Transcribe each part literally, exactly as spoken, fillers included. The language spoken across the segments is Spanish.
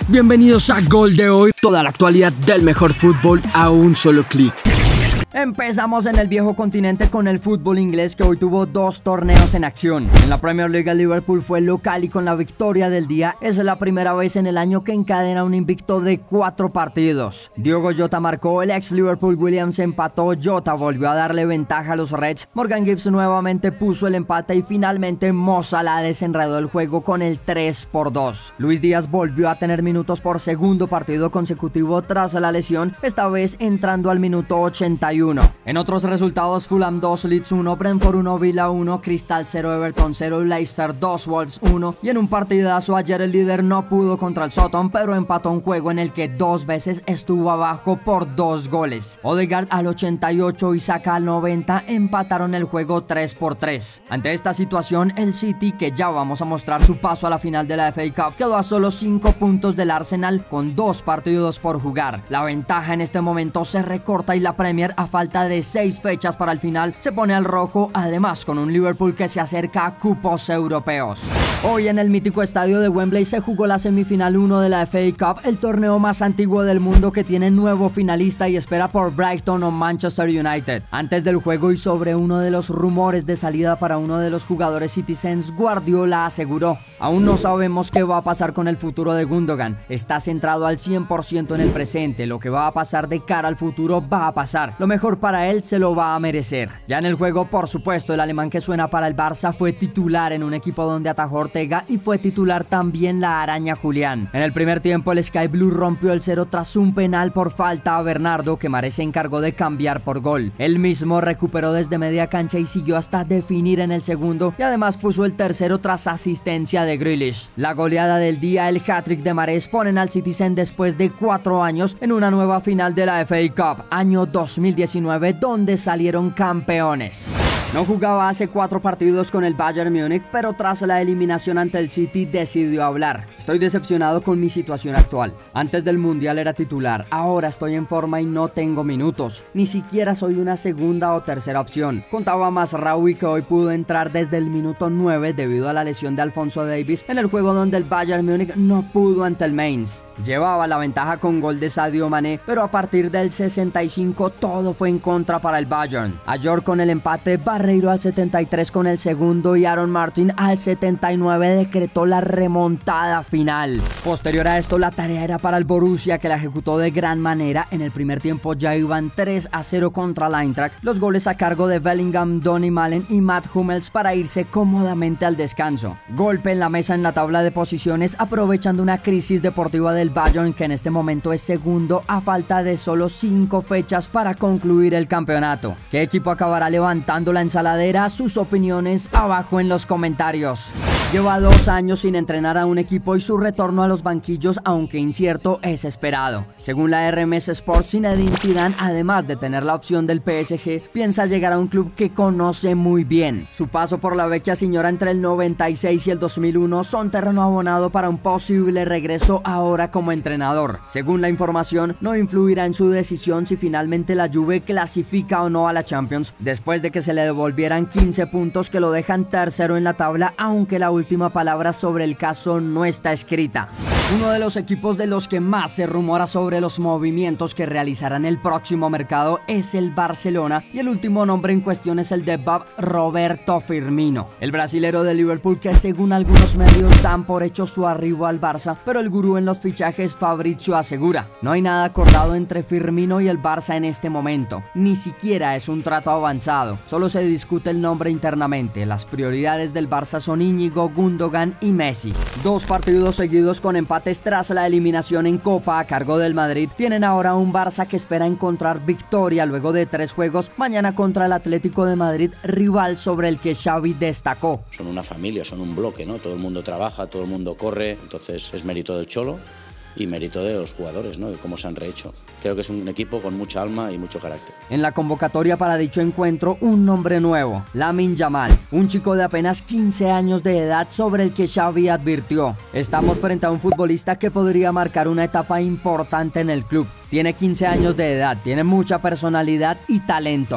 Bienvenidos a Gol de Hoy, toda la actualidad del mejor fútbol a un solo clic. Empezamos en el viejo continente con el fútbol inglés, que hoy tuvo dos torneos en acción. En la Premier League el Liverpool fue local y con la victoria del día es la primera vez en el año que encadena un invicto de cuatro partidos. Diogo Jota marcó, el ex Liverpool Williams empató, Jota volvió a darle ventaja a los Reds, Morgan Gibbs nuevamente puso el empate y finalmente Mo Salah desenredó el juego con el tres por dos. Luis Díaz volvió a tener minutos por segundo partido consecutivo tras la lesión, esta vez entrando al minuto ochenta y uno. En otros resultados, Fulham dos, Leeds uno, Brentford uno, Villa uno, Crystal cero, Everton cero, Leicester dos, Wolves uno. Y en un partidazo ayer el líder no pudo contra el Southampton, pero empató un juego en el que dos veces estuvo abajo por dos goles. Odegaard al ochenta y ocho y Saka al noventa empataron el juego tres por tres. Ante esta situación, el City, que ya vamos a mostrar su paso a la final de la F A Cup, quedó a solo cinco puntos del Arsenal con dos partidos por jugar. La ventaja en este momento se recorta y la Premier, a falta de seis fechas para el final, se pone al rojo, además con un Liverpool que se acerca a cupos europeos. Hoy en el mítico estadio de Wembley se jugó la semifinal uno de la F A Cup, el torneo más antiguo del mundo que tiene nuevo finalista y espera por Brighton o Manchester United. Antes del juego y sobre uno de los rumores de salida para uno de los jugadores Citizens, Guardiola aseguró: aún no sabemos qué va a pasar con el futuro de Gundogan, está centrado al cien por ciento en el presente, lo que va a pasar de cara al futuro va a pasar, lo mejor para él se lo va a merecer. Ya en el juego, por supuesto, el alemán que suena para el Barça fue titular en un equipo donde atajó Ortega y fue titular también la araña Julián. En el primer tiempo el Sky Blue rompió el cero tras un penal por falta a Bernardo, que Mahrez se encargó de cambiar por gol. Él mismo recuperó desde media cancha y siguió hasta definir en el segundo, y además puso el tercero tras asistencia de Grealish. La goleada del día, el hat-trick de Mahrez, ponen al Citizen después de cuatro años en una nueva final de la F A Cup, año dos mil diecinueve, donde salieron campeones. No jugaba hace cuatro partidos con el Bayern Múnich, pero tras la eliminación ante el City decidió hablar. Estoy decepcionado con mi situación actual. Antes del Mundial era titular, ahora estoy en forma y no tengo minutos. Ni siquiera soy una segunda o tercera opción. Contaba Mazraoui, que hoy pudo entrar desde el minuto nueve debido a la lesión de Alphonso Davies en el juego donde el Bayern Múnich no pudo ante el Mainz. Llevaba la ventaja con gol de Sadio Mané, pero a partir del sesenta y cinco todo fue en contra para el Bayern. Ayor con el empate, Barreiro al setenta y tres con el segundo y Aaron Martin al setenta y nueve decretó la remontada final. Posterior a esto, la tarea era para el Borussia, que la ejecutó de gran manera. En el primer tiempo ya iban tres a cero contra el Eintracht, los goles a cargo de Bellingham, Donny Malen y Matt Hummels para irse cómodamente al descanso. Golpe en la mesa en la tabla de posiciones, aprovechando una crisis deportiva del Bayern, que en este momento es segundo a falta de solo cinco fechas para concluir el campeonato. ¿Qué equipo acabará levantando la ensaladera? Sus opiniones abajo en los comentarios. Lleva dos años sin entrenar a un equipo y su retorno a los banquillos, aunque incierto, es esperado. Según la R M S Sport, Zinedine Zidane, además de tener la opción del P S G, piensa llegar a un club que conoce muy bien. Su paso por la vecchia señora entre el noventa y seis y el dos mil uno son terreno abonado para un posible regreso ahora como entrenador. Según la información, no influirá en su decisión si finalmente la Juve clasifica o no a la Champions, después de que se le devolvieran quince puntos que lo dejan tercero en la tabla, aunque la última palabra sobre el caso no está escrita. Uno de los equipos de los que más se rumora sobre los movimientos que realizarán el próximo mercado es el Barcelona, y el último nombre en cuestión es el de Bob Roberto Firmino, el brasilero de Liverpool, que según algunos medios dan por hecho su arribo al Barça, pero el gurú en los fichajes Fabrizio asegura: no hay nada acordado entre Firmino y el Barça en este momento, ni siquiera es un trato avanzado, solo se discute el nombre internamente. Las prioridades del Barça son Íñigo, Gundogan y Messi. Dos partidos seguidos con empates tras la eliminación en Copa a cargo del Madrid tienen ahora un Barça que espera encontrar victoria luego de tres juegos, mañana contra el Atlético de Madrid, rival sobre el que Xavi destacó. Son una familia, son un bloque, ¿no? Todo el mundo trabaja, todo el mundo corre, entonces es mérito del Cholo y mérito de los jugadores, ¿no? De cómo se han rehecho. Creo que es un equipo con mucha alma y mucho carácter. En la convocatoria para dicho encuentro, un nombre nuevo: Lamine Yamal, un chico de apenas quince años de edad sobre el que Xavi advirtió: estamos frente a un futbolista que podría marcar una etapa importante en el club. Tiene quince años de edad, tiene mucha personalidad y talento.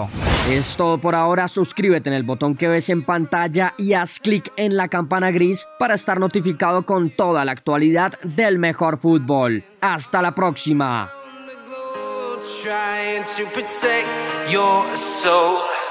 Es todo por ahora, suscríbete en el botón que ves en pantalla y haz clic en la campana gris para estar notificado con toda la actualidad del mejor fútbol. Hasta la próxima. Trying to protect your soul.